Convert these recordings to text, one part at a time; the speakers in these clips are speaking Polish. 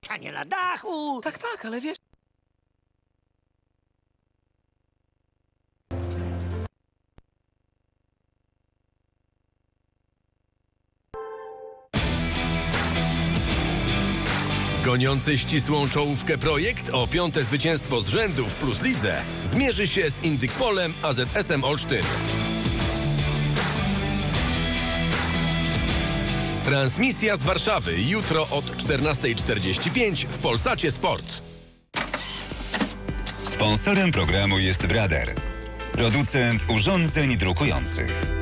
Szczepczanie na dachu. Tak, ale wiesz... Goniący ścisłą czołówkę projekt o 5. zwycięstwo z rzędu w Plus Lidze zmierzy się z Indykpolem AZS-em Olsztyn. Transmisja z Warszawy jutro od 14:45 w Polsacie Sport. Sponsorem programu jest Brother, producent urządzeń drukujących.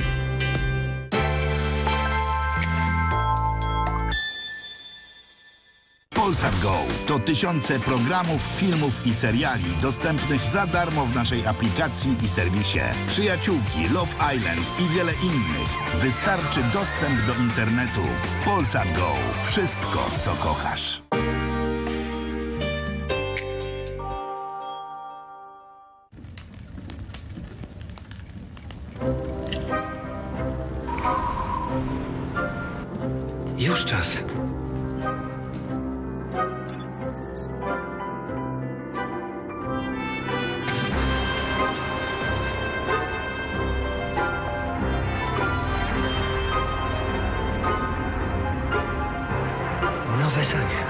Polsat Go to tysiące programów, filmów i seriali dostępnych za darmo w naszej aplikacji i serwisie. Przyjaciółki, Love Island i wiele innych. Wystarczy dostęp do internetu. Polsat Go. Wszystko, co kochasz. Już czas. Nowe sanie.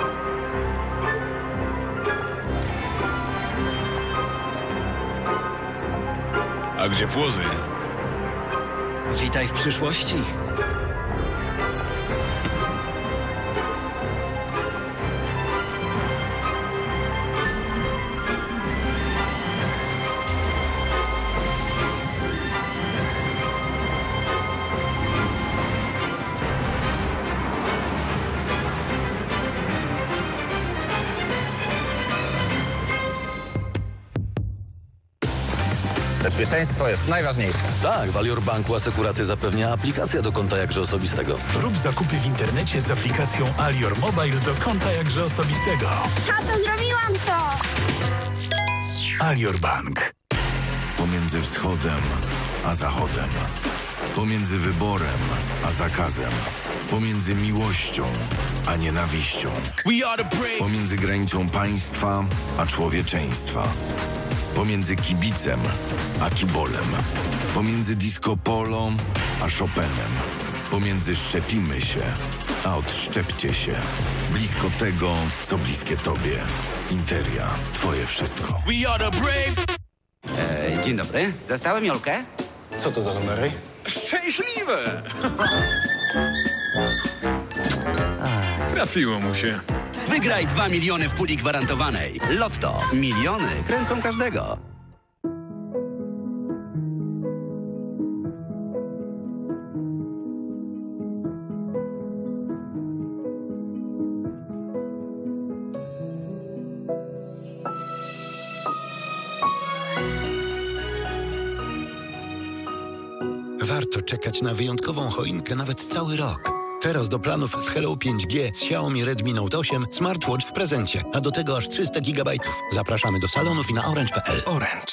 A gdzie płozy? Witaj w przyszłości. Bezpieczeństwo jest najważniejsze. Tak, w Alior Banku asekurację zapewnia aplikacja do konta jakże osobistego. Rób zakupy w internecie z aplikacją Alior Mobile do konta jakże osobistego. Tato, zrobiłam to! Alior Bank. Pomiędzy wschodem a zachodem. Pomiędzy wyborem a zakazem. Pomiędzy miłością a nienawiścią. Pomiędzy granicą państwa a człowieczeństwa. Pomiędzy kibicem a kibolem. Pomiędzy disco polo a Chopinem. Pomiędzy szczepimy się a odszczepcie się. Blisko tego, co bliskie tobie. Interia. Twoje wszystko. Dzień dobry. Dostałem Jolkę? Co to za numery? Szczęśliwe! Trafiło mu się. Wygraj 2 miliony w puli gwarantowanej. Lotto. Miliony kręcą każdego. Warto czekać na wyjątkową choinkę nawet cały rok. Teraz do planów w Hello 5G z Xiaomi Redmi Note 8 smartwatch w prezencie, a do tego aż 300 GB. Zapraszamy do salonów i na orange.pl. Orange.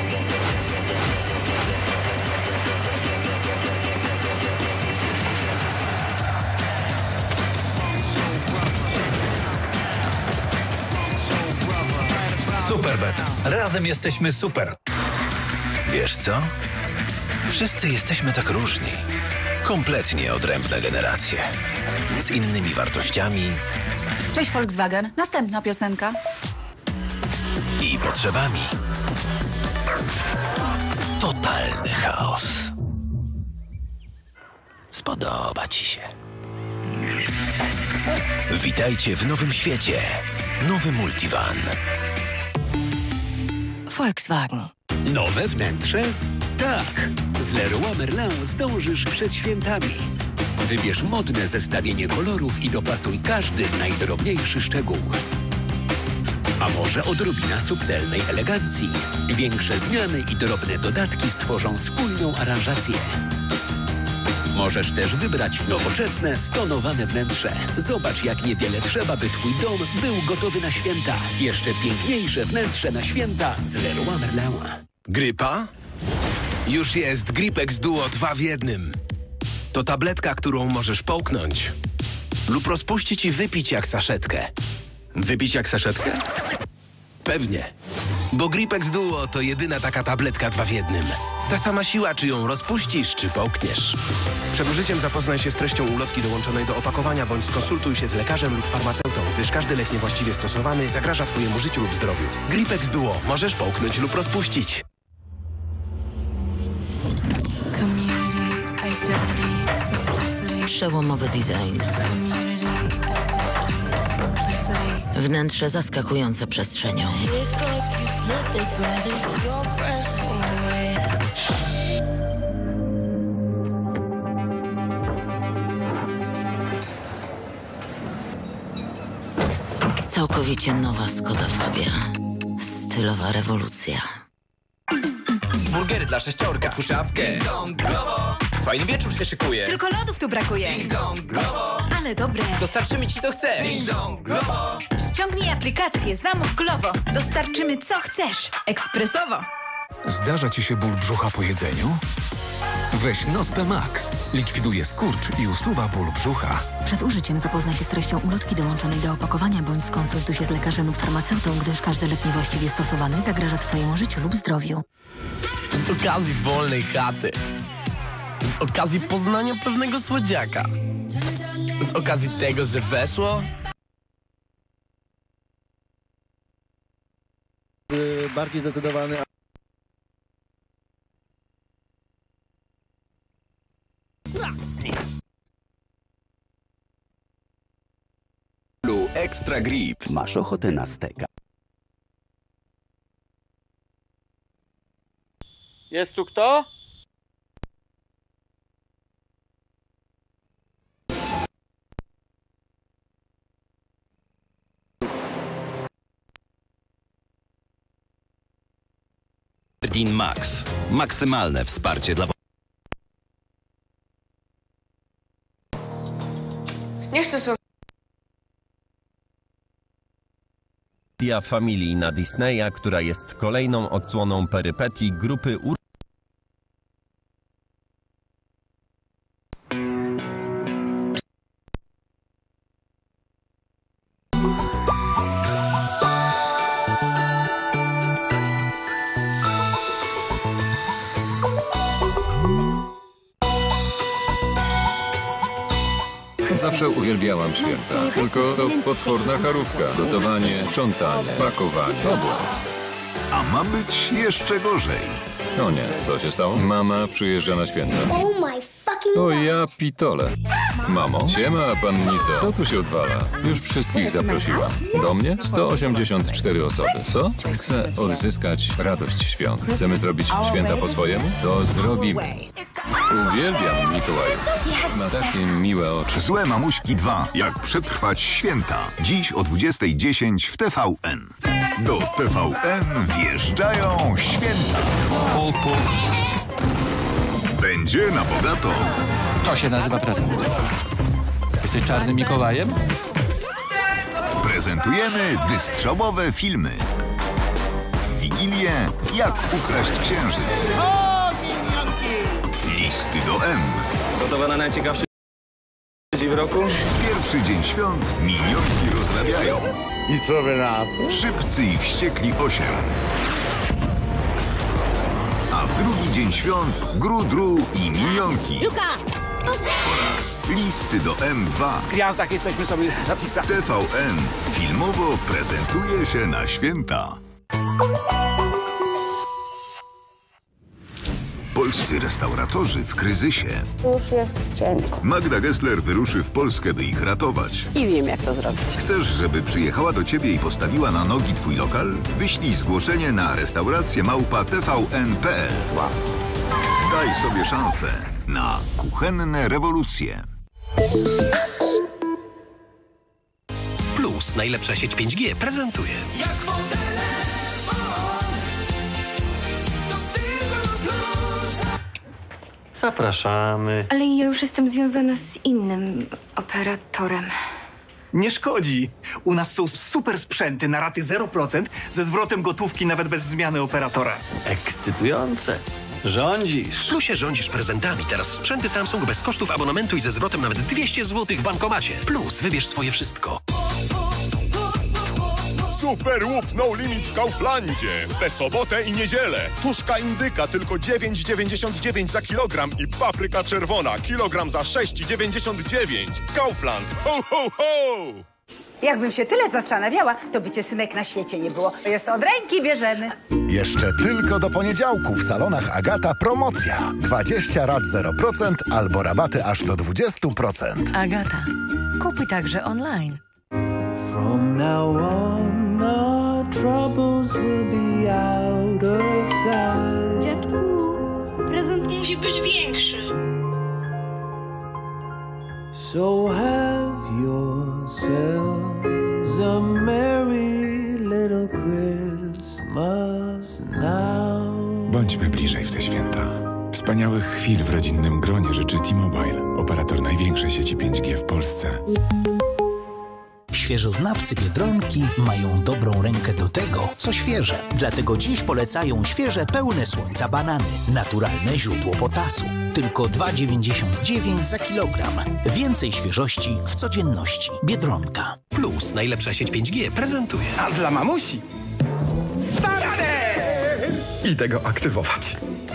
Superbet. Razem jesteśmy super. Wiesz co? Wszyscy jesteśmy tak różni. Kompletnie odrębne generacje. Z innymi wartościami Cześć Volkswagen, następna piosenka. i potrzebami. Totalny chaos. Spodoba ci się. Witajcie w nowym świecie. Nowy Multivan. Volkswagen. Nowe wnętrze? Tak. Z Leroy Merlin zdążysz przed świętami. Wybierz modne zestawienie kolorów i dopasuj każdy najdrobniejszy szczegół. A może odrobina subtelnej elegancji? Większe zmiany i drobne dodatki stworzą spójną aranżację. Możesz też wybrać nowoczesne, stonowane wnętrze. Zobacz, jak niewiele trzeba, by twój dom był gotowy na święta. Jeszcze piękniejsze wnętrze na święta z Leroy Merlin. Grypa? Już jest Gripex Duo 2 w 1. To tabletka, którą możesz połknąć lub rozpuścić i wypić jak saszetkę. Wypić jak saszetkę? Pewnie. Bo Gripex Duo to jedyna taka tabletka 2 w 1. Ta sama siła, czy ją rozpuścisz, czy połkniesz. Przed użyciem zapoznaj się z treścią ulotki dołączonej do opakowania, bądź skonsultuj się z lekarzem lub farmaceutą, gdyż każdy lek niewłaściwie stosowany zagraża Twojemu życiu lub zdrowiu. Gripex Duo możesz połknąć lub rozpuścić. Przełomowy design. Wnętrze zaskakujące przestrzenią. Całkowicie nowa Skoda Fabia. Stylowa rewolucja. Burgery dla 6. Otwórz szapkę. Fajny wieczór się szykuje. Tylko lodów tu brakuje. Ale dobre. Dostarczymy ci co chcesz. Ściągnij aplikację Zamów Glovo. Dostarczymy co chcesz. Ekspresowo. Zdarza ci się ból brzucha po jedzeniu? Weź Nospe Max. Likwiduje skurcz i usuwa ból brzucha. Przed użyciem zapoznaj się z treścią ulotki dołączonej do opakowania, bądź skonsultuj się z lekarzem lub farmaceutą, gdyż każdy lek niewłaściwie stosowany zagraża Twojemu życiu lub zdrowiu. Z okazji wolnej chaty. Z okazji poznania pewnego słodziaka. Z okazji tego, że weszło. Bardziej zdecydowany. Extra Grip. Masz ochotę na steka? Jest tu kto? Din Max. Maksymalne wsparcie dla... Nie chcę sobie. Dia familijna Disneya, która jest kolejną odsłoną perypetii grupy Zawsze uwielbiałam święta. Tylko to potworna charówka. Gotowanie, sprzątanie, pakowanie. A ma być jeszcze gorzej. No nie, co się stało? Mama przyjeżdża na święta. O ja pitole. Mamo, siema pannico. Co tu się odwala? Już wszystkich zaprosiłam. Do mnie? 184 osoby. Co? Chcę odzyskać radość świąt. Chcemy zrobić święta po swojemu? To zrobimy. Uwielbiam Mikołajów. Ma takie miłe oczy. Złe mamuśki 2. Jak przetrwać święta. Dziś o 20:10 w TVN. Do TVN wjeżdżają święta. Będzie na bogato. To się nazywa prezent. Jesteś czarnym Mikołajem? Prezentujemy wystrzałowe filmy. W Wigilię Jak ukraść księżyc. Listy do M. Gotowa na najciekawszy dzień w roku? Pierwszy dzień świąt minionki rozrabiają. I co wy na to? Szybcy i wściekli 8. A w drugi dzień świąt Gru i minionki. Oraz Listy do M2. W gwiazdach jesteśmy sobie zapisani. TVN filmowo prezentuje się na święta. Polscy restauratorzy w kryzysie. Już jest cienko. Magda Gessler wyruszy w Polskę, by ich ratować. I wiem, jak to zrobić. Chcesz, żeby przyjechała do ciebie i postawiła na nogi twój lokal? Wyślij zgłoszenie na restaurację@tvn.pl. Daj sobie szansę na kuchenne rewolucje. Plus, najlepsza sieć 5G, prezentuje. Zapraszamy. Ale ja już jestem związana z innym operatorem. Nie szkodzi. U nas są super sprzęty na raty 0% ze zwrotem gotówki nawet bez zmiany operatora. Ekscytujące. Rządzisz. W Plusie rządzisz prezentami. Teraz sprzęty Samsung bez kosztów abonamentu i ze zwrotem nawet 200 zł w bankomacie. Plus, wybierz swoje wszystko. Super łup no limit w Kauflandzie. W tę sobotę i niedzielę. Tuszka indyka tylko 9,99 za kilogram i papryka czerwona kilogram za 6,99. Kaufland. Ho, ho, ho! Jakbym się tyle zastanawiała, to by cię, synek, na świecie nie było. Jest od ręki bierzemy. Jeszcze tylko do poniedziałku w salonach Agata promocja. 20 rat 0% albo rabaty aż do 20%. Agata. Kupuj także online. From now on, our troubles will be out of sight. Dziadku, prezent musi być większy. So have yourselves a merry little Christmas now. Bądźmy bliżej w te święta. Wspaniałych chwil w rodzinnym gronie życzy T-Mobile, operator największej sieci 5G w Polsce. Świeżoznawcy Biedronki mają dobrą rękę do tego, co świeże. Dlatego dziś polecają świeże, pełne słońca banany. Naturalne źródło potasu. Tylko 2,99 za kilogram. Więcej świeżości w codzienności. Biedronka. Plus, najlepsza sieć 5G prezentuje. A dla mamusi starter! Idę go aktywować.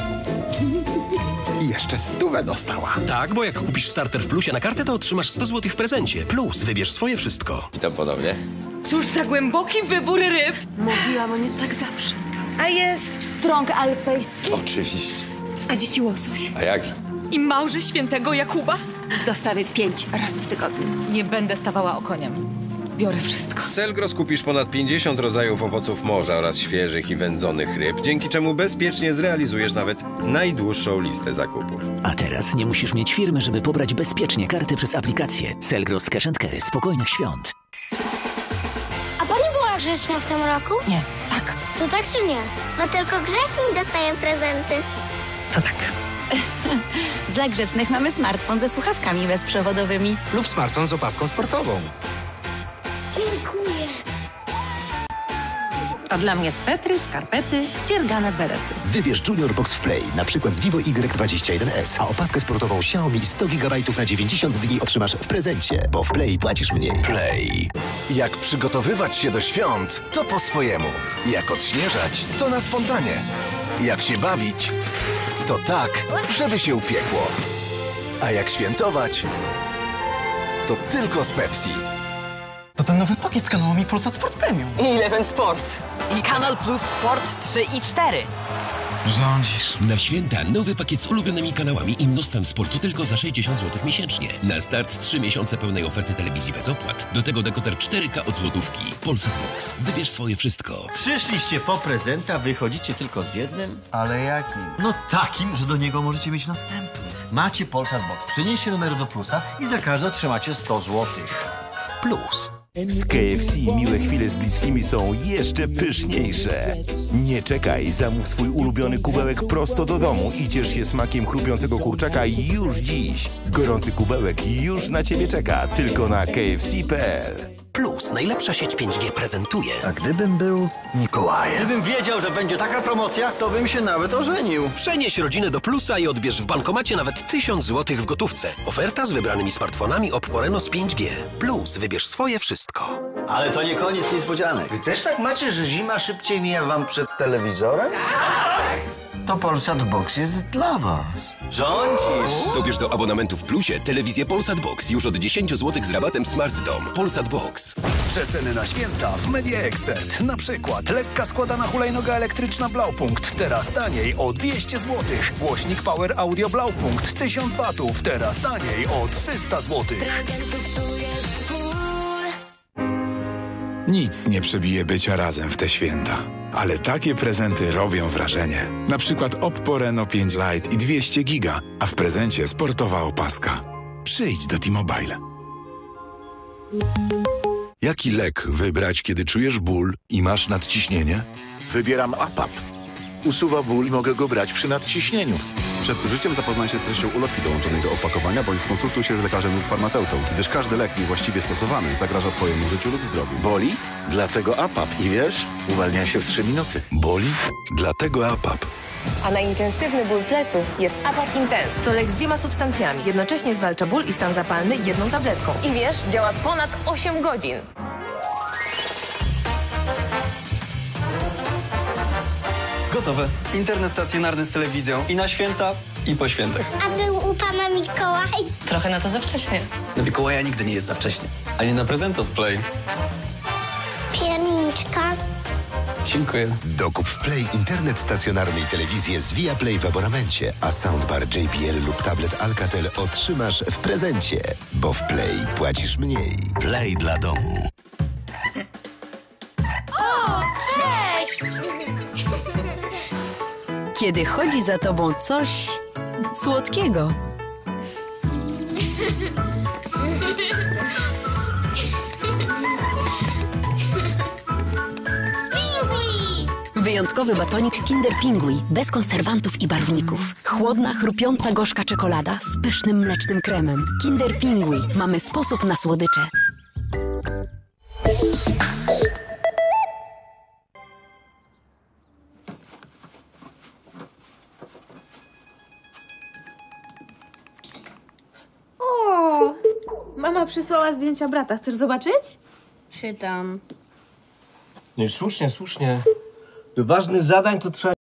I jeszcze 100 dostała. Tak, bo jak kupisz starter w Plusie na kartę, to otrzymasz 100 zł w prezencie. Plus, wybierz swoje wszystko. Witam ponownie. Cóż za głęboki wybór ryb. Mówiłam o nie to tak zawsze. A jest pstrąg alpejski? Oczywiście. A dziki łosoś? A jakże? I małże świętego Jakuba? Z dostawy 5 razy w tygodniu. Nie będę stawała okoniem. Biorę wszystko. W Selgros kupisz ponad 50 rodzajów owoców morza oraz świeżych i wędzonych ryb, dzięki czemu bezpiecznie zrealizujesz nawet najdłuższą listę zakupów. A teraz nie musisz mieć firmy, żeby pobrać bezpiecznie karty przez aplikację. Selgros Cash & Carry. Spokojnych świąt. A pani była grzeczna w tym roku? Nie, tak. To tak czy nie? Bo tylko grzeczni dostają prezenty. To tak. Dla grzecznych mamy smartfon ze słuchawkami bezprzewodowymi. Lub smartfon z opaską sportową. Dziękuję. A dla mnie swetry, skarpety, dziergane berety. Wybierz Junior Box w Play, na przykład z Vivo Y21S, a opaskę sportową Xiaomi 100 GB na 90 dni otrzymasz w prezencie, bo w Play płacisz mniej. Play. Jak przygotowywać się do świąt, to po swojemu. Jak odświeżać, to na spontanie. Jak się bawić, to tak, żeby się upiekło. A jak świętować, to tylko z Pepsi. To ten nowy pakiet z kanałami Polsat Sport Premium. I Eleven Sports. I Kanal Plus Sport 3 i 4. Rządzisz. Na święta nowy pakiet z ulubionymi kanałami i mnóstwem sportu tylko za 60 zł miesięcznie. Na start 3 miesiące pełnej oferty telewizji bez opłat. Do tego dekoder 4K od złotówki. Polsat Box. Wybierz swoje wszystko. Przyszliście po prezenta, wychodzicie tylko z jednym? Ale jakim? No takim, że do niego możecie mieć następny. Macie Polsat Box. Przynieście numer do plusa i za każdy otrzymacie 100 zł. Plus. Z KFC miłe chwile z bliskimi są jeszcze pyszniejsze. Nie czekaj, zamów swój ulubiony kubełek prosto do domu i ciesz się smakiem chrupiącego kurczaka już dziś. Gorący kubełek już na Ciebie czeka, tylko na kfc.pl. Plus, najlepsza sieć 5G prezentuje. A gdybym był Mikołajem? Gdybym wiedział, że będzie taka promocja, to bym się nawet ożenił. Przenieś rodzinę do Plusa i odbierz w bankomacie nawet 1000 zł w gotówce. Oferta z wybranymi smartfonami Oppo Reno z 5G. Plus, wybierz swoje wszystko. Ale to nie koniec niespodzianek. Wy też tak macie, że zima szybciej mija wam przed telewizorem? Tak! To Polsat Box jest dla was. Rządzisz! Dobierz do abonamentu w Plusie telewizję Polsat Box już od 10 zł z rabatem Smart Dom. Polsat Box. Przeceny na święta w Media Expert. Na przykład lekka składana hulajnoga elektryczna Blaupunkt, teraz taniej o 200 zł. Głośnik Power Audio Blaupunkt 1000 W, teraz taniej o 300 zł. Nic nie przebije bycia razem w te święta. Ale takie prezenty robią wrażenie. Na przykład Oppo Reno 5 Lite i 200 giga, a w prezencie sportowa opaska. Przyjdź do T-Mobile. Jaki lek wybrać, kiedy czujesz ból i masz nadciśnienie? Wybieram APAP. Usuwa ból i mogę go brać przy nadciśnieniu. Przed użyciem zapoznaj się z treścią ulotki dołączonej do opakowania bądź skonsultuj się z lekarzem lub farmaceutą, gdyż każdy lek niewłaściwie stosowany zagraża Twojemu życiu lub zdrowiu. Boli? Dlatego APAP. I wiesz, uwalnia się w 3 minuty. Boli? Dlatego APAP. A na intensywny ból pleców jest APAP Intense. To lek z 2 substancjami. Jednocześnie zwalcza ból i stan zapalny jedną tabletką. I wiesz, działa ponad 8 godzin. Gotowe. Internet stacjonarny z telewizją i na święta, i po świętach. A był u pana Mikołaj? Trochę na to za wcześnie. Na Mikołaja nigdy nie jest za wcześnie. Ani na prezent od Play. Pierniczka. Dziękuję. Dokup w Play internet stacjonarny i telewizję z Viaplay w abonamencie, a soundbar JBL lub tablet Alcatel otrzymasz w prezencie, bo w Play płacisz mniej. Play dla domu. O, cześć! Kiedy chodzi za tobą coś słodkiego. Wyjątkowy batonik Kinder Pingui, bez konserwantów i barwników. Chłodna, chrupiąca, gorzka czekolada z pysznym mlecznym kremem. Kinder Pingui. Mamy sposób na słodycze. O! Mama przysłała zdjęcia brata. Chcesz zobaczyć? Czytam. Nie, słusznie. Do ważnych zadań to trzeba